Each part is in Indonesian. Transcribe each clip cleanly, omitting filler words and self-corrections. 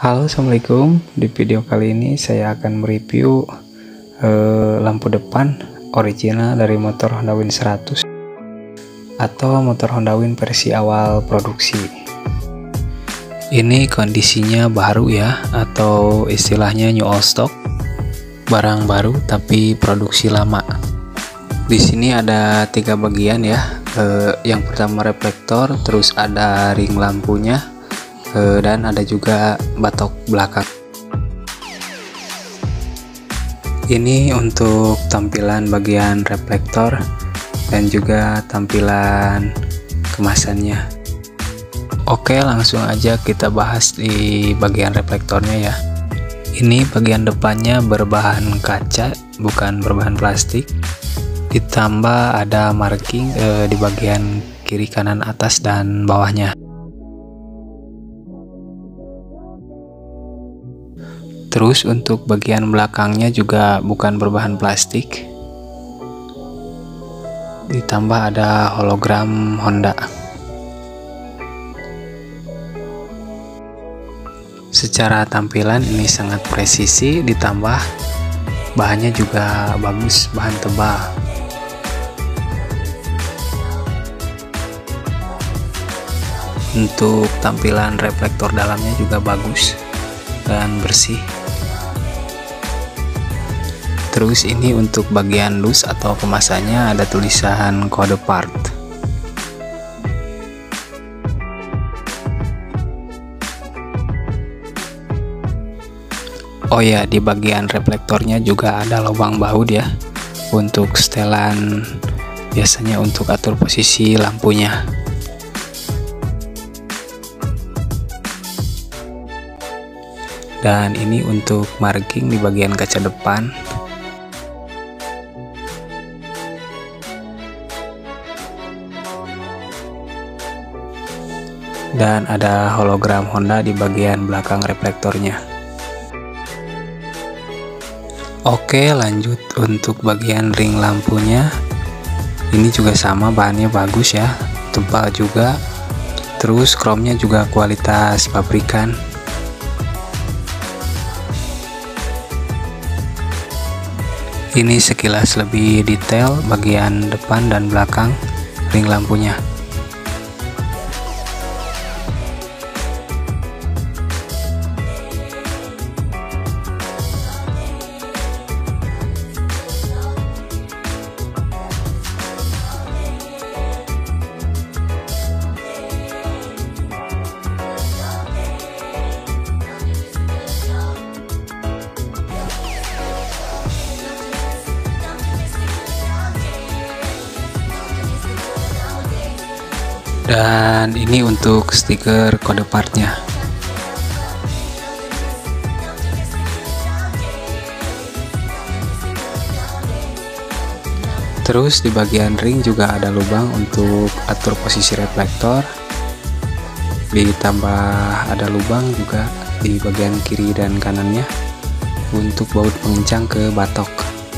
Halo, assalamualaikum. Di video kali ini saya akan mereview lampu depan original dari motor Honda Win 100 atau motor Honda Win versi awal produksi. Ini kondisinya baru ya, atau istilahnya new old stock, barang baru tapi produksi lama. Di sini ada 3 bagian ya. Yang pertama reflektor, terus ada ring lampunya, dan ada juga batok belakang. Ini untuk tampilan bagian reflektor dan juga tampilan kemasannya. Oke, langsung aja kita bahas di bagian reflektornya ya. Ini bagian depannya berbahan kaca, bukan berbahan plastik. Ditambah ada marking di bagian kiri, kanan, atas, dan bawahnya. Terus untuk bagian belakangnya juga bukan berbahan plastik. Ditambah ada hologram Honda. Secara tampilan ini sangat presisi, ditambah bahannya juga bagus, bahan tebal. Untuk tampilan reflektor dalamnya juga bagus dan bersih. Terus ini untuk bagian loose atau kemasannya ada tulisan kode part. Oh ya, di bagian reflektornya juga ada lubang baut ya, untuk setelan, biasanya untuk atur posisi lampunya. Dan ini untuk marking di bagian kaca depan. Dan ada hologram Honda di bagian belakang reflektornya. Oke, lanjut untuk bagian ring lampunya. Ini juga sama, bahannya bagus ya, tebal juga. Terus chrome-nya juga kualitas pabrikan. Ini sekilas lebih detail bagian depan dan belakang ring lampunya. Dan ini untuk stiker kode partnya. Terus di bagian ring juga ada lubang untuk atur posisi reflektor. Ditambah ada lubang juga di bagian kiri dan kanannya untuk baut pengencang ke batok.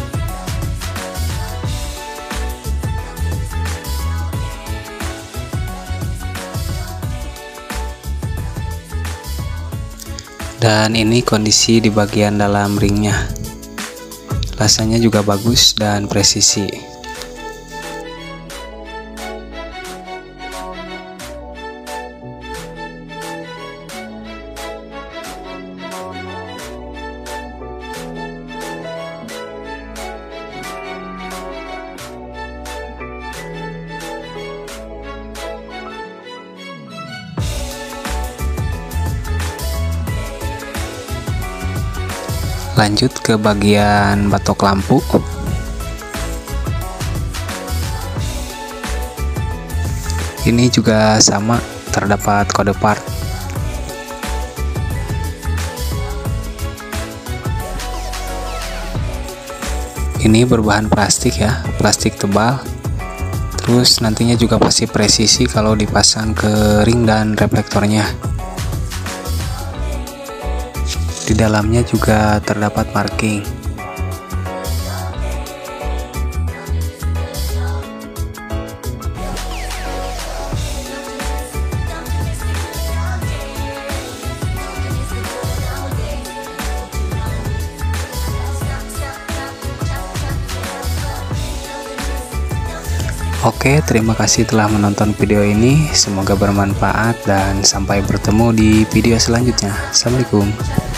Dan ini kondisi di bagian dalam ringnya. Rasanya juga bagus dan presisi. Lanjut ke bagian batok lampu. Ini juga sama, terdapat kode part. Ini berbahan plastik ya, plastik tebal. Terus nantinya juga pasti presisi kalau dipasang ke ring dan reflektornya. Di dalamnya juga terdapat marking. Oke, terima kasih telah menonton video ini. Semoga bermanfaat dan sampai bertemu di video selanjutnya. Assalamualaikum.